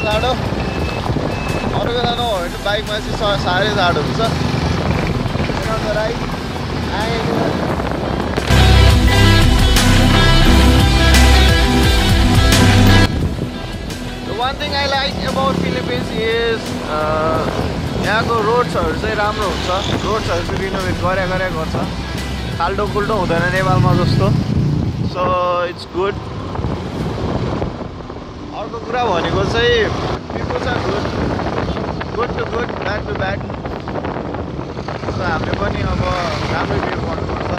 जाडो अरू बेला नभए बाइकमा चाहिँ साह्रै जाडो हुन्छ One thing I like about Philippines is यहाँको रोड्सहरू चाहिँ राम्रो हुन्छ रोड्सहरू चाहिँ रिनोभेट गरे गर्छ खाल्डो खुल्डो हुँदैन नेपालमा जस्तो सो इट्स गुड अर्को कुरा भनेको चाहिँ peoples are good to good bad to bad so हामीले पनि अब राम्रै बिहेभ गर्नुपर्छ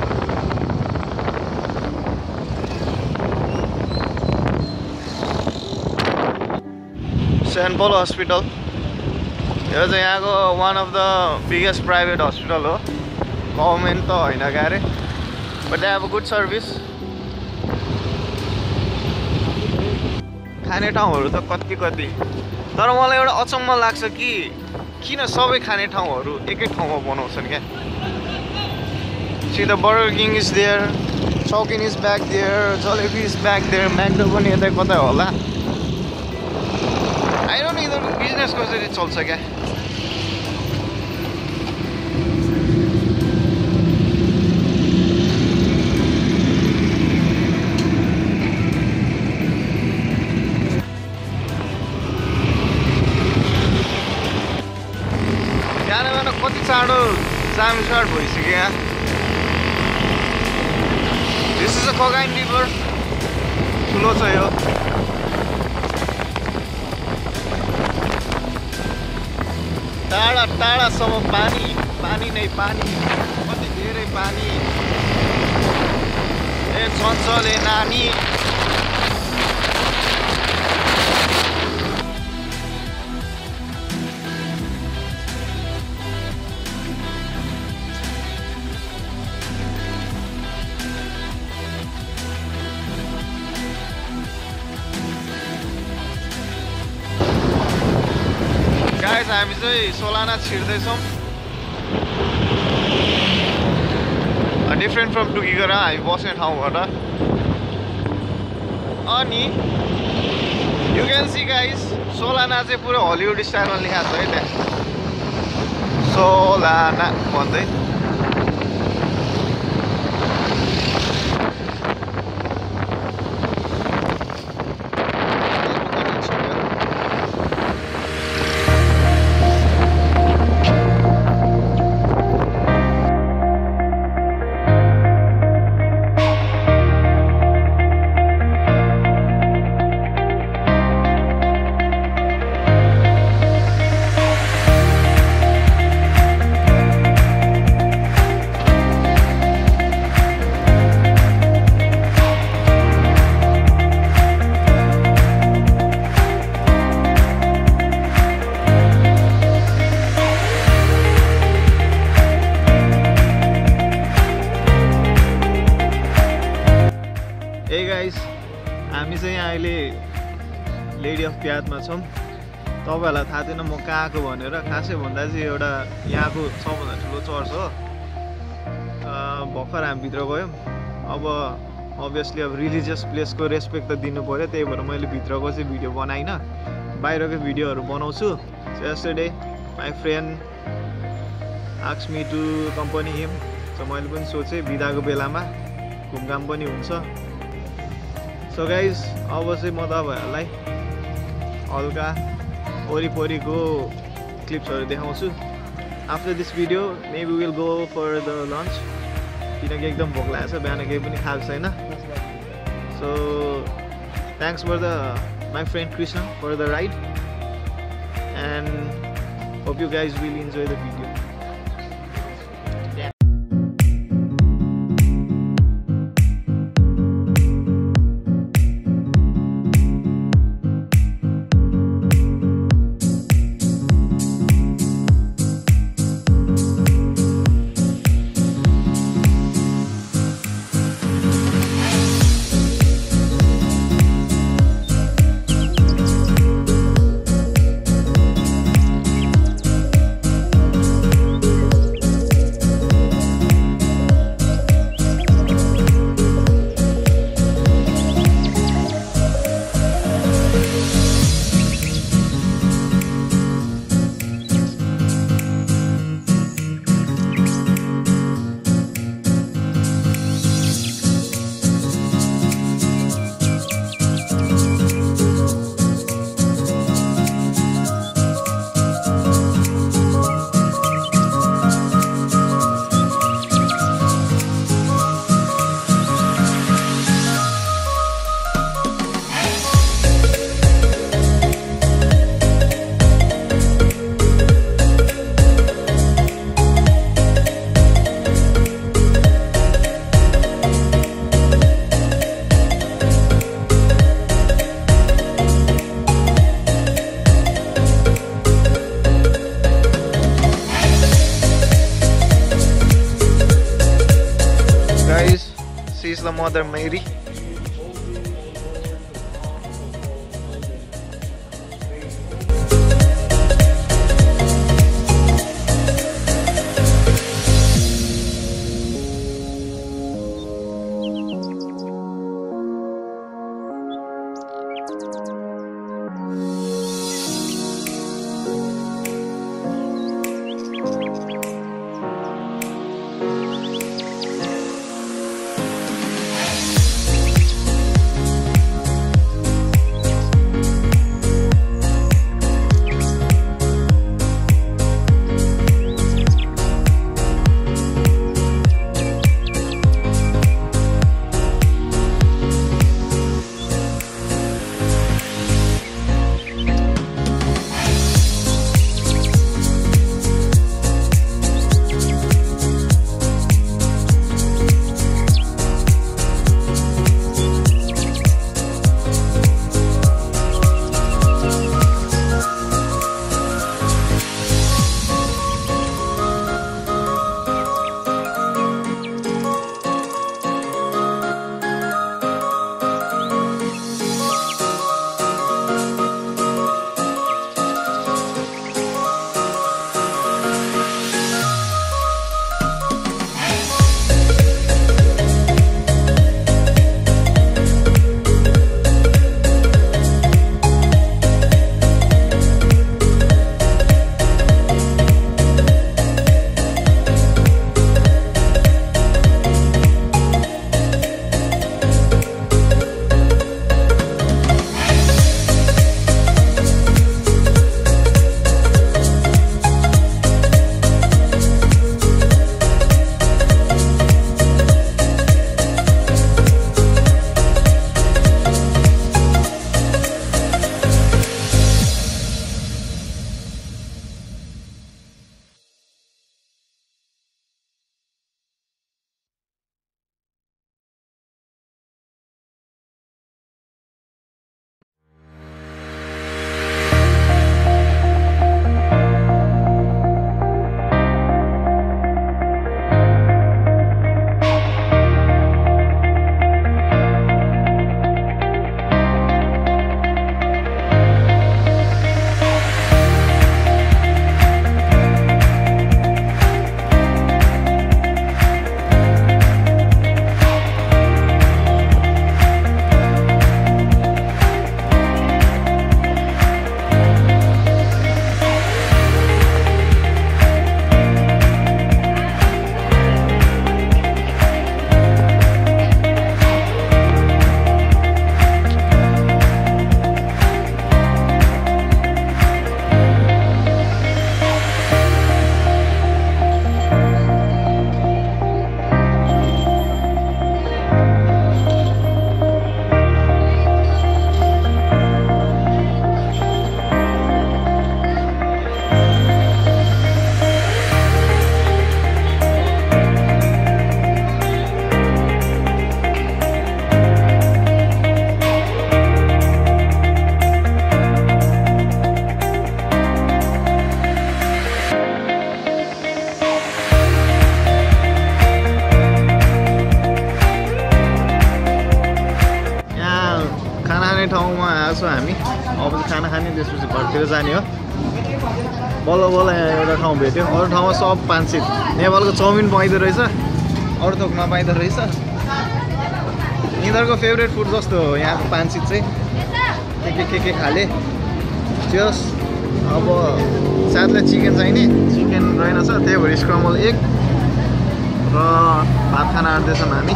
सेन्ट पल हस्पिटल यो चाहिँ यहाँको one of the biggest private hospital हो गभर्मेन्ट त होइन क्यारे but they have a good service खाने ठाउँहरू त कति तर मलाई एउटा अचम्म लाग्छ कि किन सबै खाने ठाउँहरू एकै ठाउँमा बनाउँछन् क्या see the burger king is there चौकिन is back there jalebi is back there म्याकडो पनि यतै कतै होला आई डोन्ट नो यिनीहरूको बिजनेस कसरी चल्छ क्या कति चाँडो जाम स्टार्ट भइसक्यो यहाँ दिस इज अ खगाइन रिभर ठुलो छ यो टाढा टाढासम्म पानी नै पानी कति धेरै पानी ए चञ्चले नानी हामी चाहिँ सोलाना छिर्दैछौँ डिफ्रेन्ट फ्रम टुकिगरा हामी बस्ने ठाउँबाट अनि you can see guys Solana चाहिँ पुरो हलिउड स्टाइलमा लेखाएको छ है त्यहाँ सोलाना भन्दै हामी चाहिँ यहाँ अहिले लेडी अफ प्यादमा छौँ तपाईँहरूलाई थाहा थिएन म कहाँ आएको भनेर खासै भन्दा चाहिँ एउटा यहाँको सबभन्दा ठुलो चर्च हो भर्खर हामी भित्र गयौँ अब अभियसली अब रिलिजियस प्लेसको रेस्पेक्ट त दिनु पऱ्यो त्यही भएर मैले भित्रको चाहिँ भिडियो बनाइनँ बाहिरको भिडियोहरू बनाउँछु yesterday my friend asks me to company him so मैले पनि सोचेँ बिदाको बेलामा घुमघाम पनि हुन्छ सो गाइज अब चाहिँ म तपाईँहरूलाई हल्का वरिपरिको क्लिप्सहरू देखाउँछु after this video maybe will go for the lunch किनकि एकदम भोक लागेको छ बिहान केही पनि खाएको छैन so thanks for the my friend Krishna for the ride and hope you guys will enjoy the video mother Mary. हामी अब खाना खाने त्यसपछि घरतिर जाने हो। बल्ल बल्ल यहाँ एउटा ठाउँ भेट्यो, अरू ठाउँमा सब 500। नेपालको चाउमिन पाइँदो रहेछ, अरू थोकमा पाइँदो रहेछ। यिनीहरूको फेभरेट फुड जस्तो हो यहाँको 500 चाहिँ के खाले त्यो। अब साथलाई चिकन चाहिने, चिकन रहेनछ, त्यही भएर स्क्रम्बल 1 र भात खान आँट्दैछौँ हामी।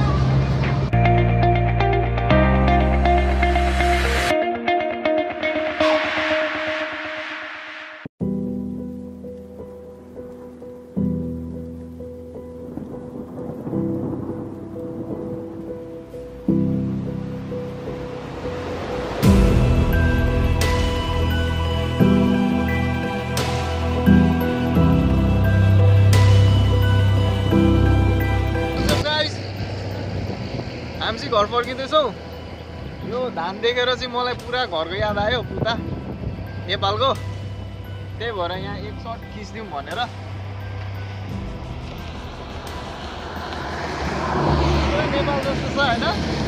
हामी चाहिँ घर फर्किँदैछौँ। यो धान देखेर चाहिँ मलाई पुरा घरको याद आयो, पुता नेपालको। त्यही भएर यहाँ एक सर्ट खिच्दिउँ भनेर। नेपाल जस्तो छ होइन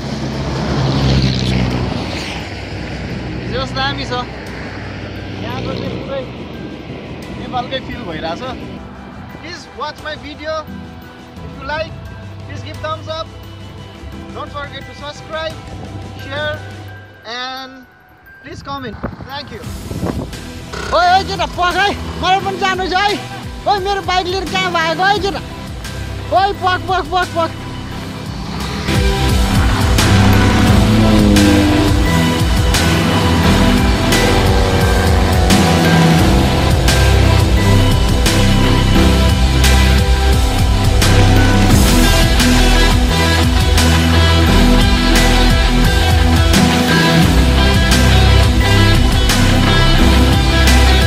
जस दामी छ यहाँको चाहिँ पुरै नेपालकै फिल भइरहेछ please watch my video if you like please give thumbs up don't forget to subscribe share and please comment thank you ओइ केटा पख है मलाई पनि जानु छ है ओइ मेरो बाइक लिएर कहाँ भएको है केटा ओइ पख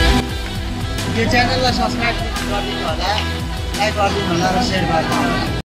यो च्यानललाई सब्सक्राइब गरिदिनु होला लाइक गरिदिनु होला र सेयर गरिदिनु होला